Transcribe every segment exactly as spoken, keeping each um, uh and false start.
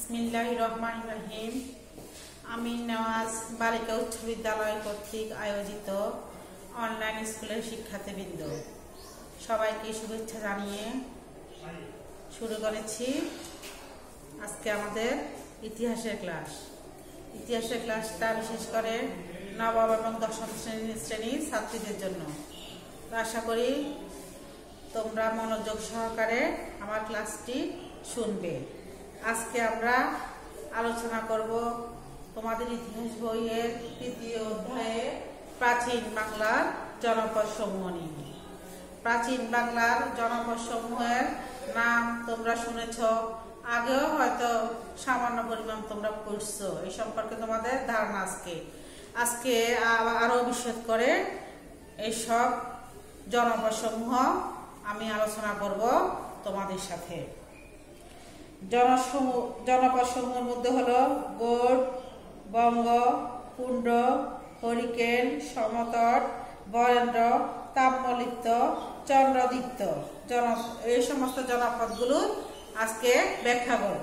বিসমিল্লাহির রহমানির রহিম। আমি নেওয়াজ বালিকা উচ্চ বিদ্যালয় কর্তৃক আয়োজিত অনলাইন স্কুলের শিক্ষার্থীবৃন্দ সবাইকে শুভেচ্ছা জানিয়ে শুরু করেছি আজকে আমাদের ইতিহাসের ক্লাস। ইতিহাসের ক্লাসটা বিশেষ করে নবম এবং দশম শ্রেণীর শ্রেণীর ছাত্রীদের জন্য। আশা করি তোমরা মনোযোগ সহকারে আমার ক্লাসটি শুনবে। আজকে আমরা আলোচনা করব তোমাদের ইতিহাস বইয়ের তৃতীয় অধ্যায়ে প্রাচীন বাংলার জনপদ সমূহ নিয়ে। প্রাচীন বাংলার জনপদ সমূহের নাম তোমরা শুনেছ, আগেও হয়তো সামান্য পরিমাণ তোমরা পড়ছো, এই সম্পর্কে তোমাদের ধারণা আজকে আজকে আরো বিশদ করে এইসব জনপদ সমূহ আমি আলোচনা করব তোমাদের সাথে। জনসমূহ জনপদ সমূহের মধ্যে হলো গৌড়, বঙ্গ, কুণ্ড, হরিকেন, সমতট, বরেন্দ্র, তাম্রলিপ্ত, চন্দ্রদীপ্ত জন এই সমস্ত জনপদগুলো আজকে ব্যাখ্যা করব।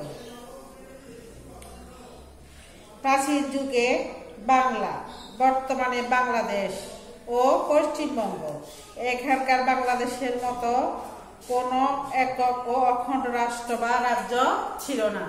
প্রাচীন যুগে বাংলা, বর্তমানে বাংলাদেশ ও পশ্চিমবঙ্গ, এখানকার বাংলাদেশের মতো কোন একক ও অখণ্ড রাষ্ট্র বা রাজ্য ছিল না।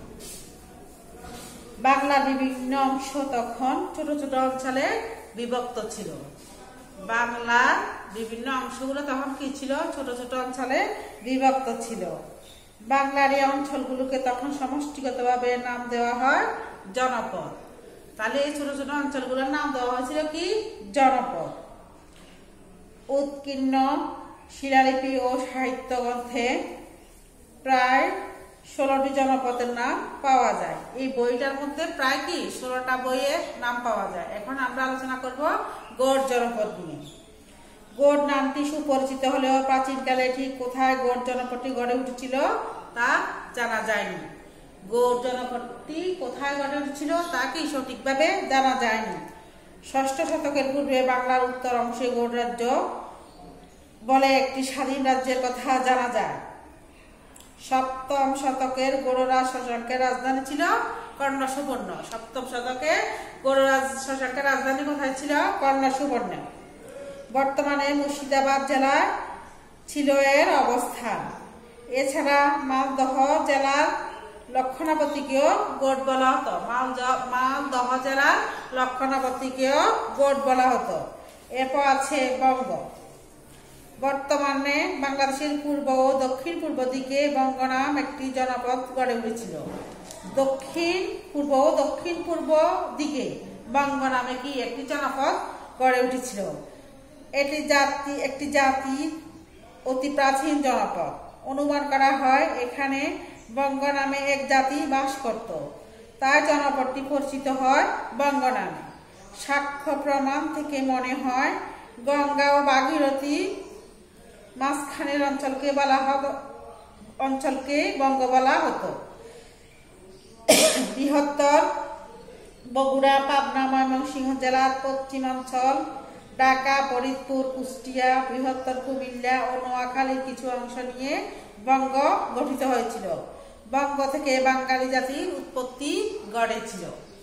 বাংলার বিভিন্ন অংশ তখন ছোট ছোট অঞ্চলে বিভক্ত ছিল। বাংলার বিভিন্ন অংশগুলো তখন কি ছিল? ছোট ছোট অঞ্চলে বিভক্ত ছিল। বাংলার এই অঞ্চলগুলোকে তখন সমষ্টিগতভাবে নাম দেওয়া হয় জনপদ। তাহলে এই ছোট ছোট অঞ্চলগুলোর নাম দেওয়া হয়েছিল কি? জনপদ। উৎকীর্ণ শিলালিপি ও সাহিত্য গ্রন্থে প্রায় ষোলোটি জনপদের নাম পাওয়া যায়। এই বইটার মধ্যে প্রায় কি ষোলোটা বইয়ের নাম পাওয়া যায়। এখন আমরা আলোচনা করব গৌড় জনপদ নিয়ে। গৌড় নামটি সুপরিচিত হলেও প্রাচীনকালে ঠিক কোথায় গৌড় জনপদটি গড়ে উঠেছিল তা জানা যায়নি। গৌড় জনপদটি কোথায় গড়ে উঠেছিল তা কি সঠিকভাবে জানা যায়নি। ষষ্ঠ শতকের পূর্বে বাংলার উত্তর অংশে গৌড় রাজ্য বলে একটি স্বাধীন রাজ্যের কথা জানা যায়। সপ্তম শতকের গৌড়রাজ শশাঙ্কের রাজধানী ছিল কর্ণ সুবর্ণ। সপ্তম শতকে গৌড়রাজ শশাঙ্কের রাজধানী কোথায় ছিল? কর্ণ সুবর্ণ। বর্তমানে মুর্শিদাবাদ জেলায় ছিল এর অবস্থান। এছাড়া মালদহ জেলার লক্ষণাবতীকেও গৌড় বলা হতো। মালদহ জেলার লক্ষণাবতীকেও গৌড় বলা হতো। এরপর আছে বঙ্গ। বর্তমানে বাংলাদেশের পূর্ব ও দক্ষিণ পূর্ব দিকে বঙ্গ নাম একটি জনপদ গড়ে উঠেছিল। দক্ষিণ পূর্ব ও দক্ষিণ পূর্ব দিকে বঙ্গ নামে কি একটি জনপদ গড়ে উঠেছিল। এটি জাতি একটি জাতি অতি প্রাচীন জনপদ। অনুমান করা হয় এখানে বঙ্গ নামে এক জাতি বাস করত, তাই জনপদটি পরিচিত হয় বঙ্গ নামে। সাক্ষ্য প্রমাণ থেকে মনে হয় গঙ্গা ও ভাগীরথী মাঝখানের অঞ্চলকে বলা অঞ্চলকে বঙ্গ বলা হতো। বৃহত্তর বগুড়া, পাবনা, ময়মনসিংহ জেলার পশ্চিমাঞ্চল, ঢাকা, ফরিদপুর, কুষ্টিয়া, বৃহত্তর কুমিল্লা ও নোয়াখালীর কিছু অংশ নিয়ে বঙ্গ গঠিত হয়েছিল। বঙ্গ থেকে বাঙালি জাতির উৎপত্তি ঘটেছিল।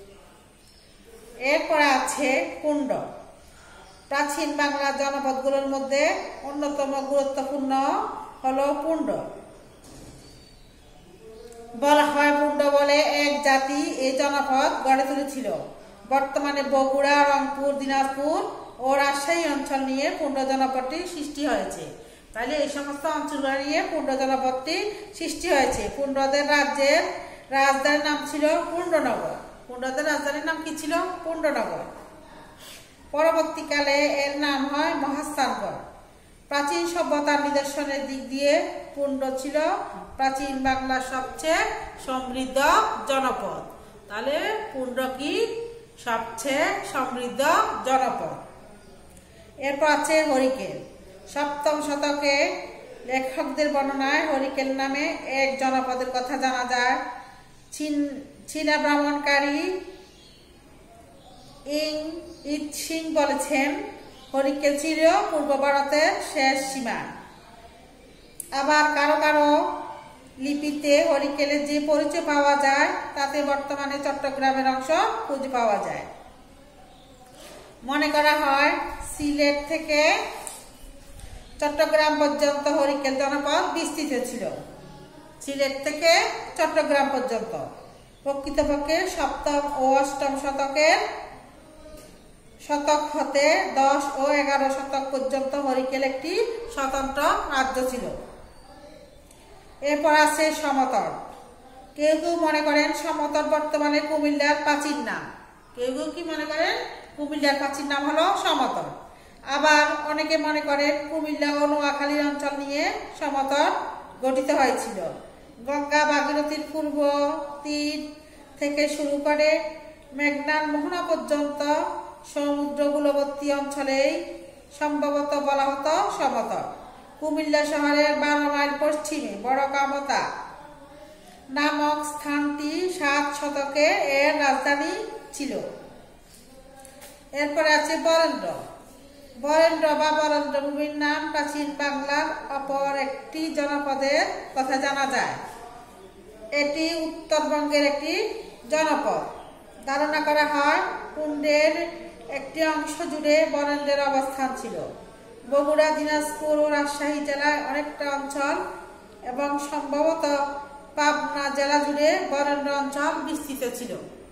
এরপরে আছে কুণ্ড। প্রাচীন বাংলার জনপদগুলোর মধ্যে অন্যতম গুরুত্বপূর্ণ হলো কুণ্ড। বলা হয় কুণ্ড বলে এক জাতি এই জনপদ গড়ে তুলেছিল। বর্তমানে বগুড়া, রংপুর, দিনাজপুর ও রাজশাহী অঞ্চল নিয়ে কুণ্ড জনপদটি সৃষ্টি হয়েছে। তাহলে এই সমস্ত অঞ্চলগুলো নিয়ে কুণ্ড জনপদটি সৃষ্টি হয়েছে। কুণ্ডদের রাজ্যের রাজধানীর নাম ছিল কুণ্ডনগর। কুণ্ডদের রাজধানীর নাম কি ছিল? কুণ্ডনগর। পরবর্তীকালে এর নাম হয় মহাস্থানগড়। প্রাচীন সভ্যতার নিদর্শনের দিক দিয়ে কুণ্ড ছিল প্রাচীন বাংলার সবচেয়ে সমৃদ্ধ জনপদ। তাহলে কুণ্ড কি সবচেয়ে সমৃদ্ধ জনপদ। এরপর আছে হরিকেন। সপ্তম শতকে লেখকদের বর্ণনায় হরিকেন নামে এক জনপদের কথা জানা যায়। চীনা ভ্রমণকারী ইং ইত সিং বলেছেন হরিকেন ছিল পূর্ব ভারতের শেষ সীমা। আবার কারো কারো লিপিতে হরিকেলের যে পরিচয় পাওয়া যায় তাতে বর্তমানে চট্টগ্রামের অংশ খুঁজে পাওয়া যায়। মনে করা হয় সিলেট থেকে চট্টগ্রাম পর্যন্ত হরিকেল জনপদ বিস্তৃত ছিল। সিলেট থেকে চট্টগ্রাম পর্যন্ত। প্রকৃতপক্ষে সপ্তম ও অষ্টম শতকের শতক হতে দশ ও এগারো শতক পর্যন্ত হরিকেল একটি স্বতন্ত্র রাজ্য ছিল। এরপর আছে সমতট। কেউ কেউ মনে করেন সমতট বর্তমানে কুমিল্লার প্রাচীন নাম। কেউ কেউ কি মনে করেন কুমিল্লার প্রাচীন নাম হলো সমতট। আবার অনেকে মনে করেন কুমিল্লা ও নোয়াখালীর অঞ্চল নিয়ে সমতট গঠিত হয়েছিল। গঙ্গা ভাগীরথীর পূর্ব তীর থেকে শুরু করে মেঘনার মোহনা পর্যন্ত সমুদ্রগুলোবর্তী অঞ্চলেই সম্ভবত বলা হতো সমতট। কুমিল্লা শহরের বারো মাইল পশ্চিমে বড়কামতা নামক স্থানটি সাত শতকে এর রাজধানী ছিল। এরপরে আছে বরেন্দ্র। বরেন্দ্র বা বরেন্দ্র ভূমির নাম প্রাচীন বাংলার অপর একটি জনপদের কথা জানা যায়। এটি উত্তরবঙ্গের একটি জনপদ। ধারণা করা হয় কুণ্ডের একটি অংশ জুড়ে বরেন্দ্রের অবস্থান ছিল। বগুড়া, দিনাজপুর ও রাজশাহী জেলায় অনেকটা অঞ্চল এবং সম্ভবত পাবনা জেলা জুড়ে বরেন্দ্র অঞ্চল বিস্তৃত ছিল।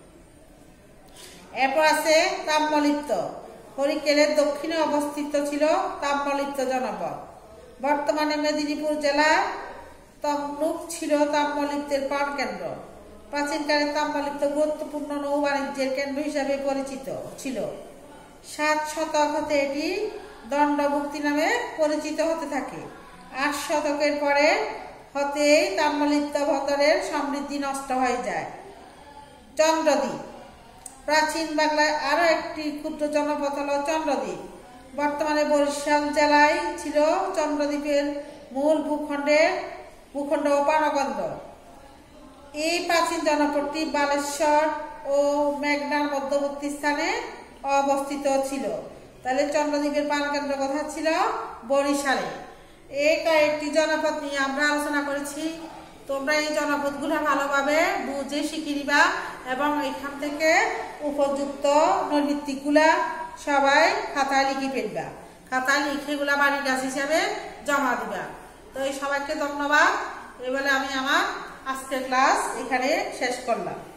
এরপর আছে তাম্রলিপ্ত। হরিকেলের দক্ষিণে অবস্থিত ছিল তাম্রলিপ্ত জনপদ। বর্তমানে মেদিনীপুর জেলায় তমলুক ছিল তাম্রলিপ্তের প্রাণকেন্দ্র। প্রাচীনকালে তাম্রলিপ্ত গুরুত্বপূর্ণ নৌ বাণিজ্যের কেন্দ্র হিসাবে পরিচিত ছিল। সাত শতক হতে এটি দণ্ডভুক্তি নামে পরিচিত হতে থাকে। আট শতকের পরে হতেই তাম্রলিপ্ত বন্দরের সমৃদ্ধি নষ্ট হয়ে যায়। চন্দ্রদ্বীপ। প্রাচীন বাংলায় আরো একটি ক্ষুদ্র জনপদ হল চন্দ্রদ্বীপ। বর্তমানে বরিশাল জেলায় ছিল চন্দ্রদ্বীপের মূল ভূখণ্ডের ভূখণ্ড ও প্রাণকেন্দ্র। এই প্রাচীন জনপদটি বালেশ্বর ও মেঘনার মধ্যবর্তী স্থানে অবস্থিত ছিল। তাহলে চন্দ্রদ্বীপের প্রাণকেন্দ্র কোথায় ছিল? বরিশালে। এই কয়েকটি জনপদ নিয়ে আমরা আলোচনা করেছি। তোমরা এই জনপদগুলো ভালোভাবে বুঝে শিখে নিবা এবং এখান থেকে উপযুক্ত নৈমিত্তিকগুলা সবাই খাতায় লিখে ফেলবা। খাতায় লিখে গুলা বাড়ির কাজ হিসাবে জমা দিবা। তো এই সবাইকে ধন্যবাদ। এবারে আমি আমার আজকের ক্লাস এখানে শেষ করলাম।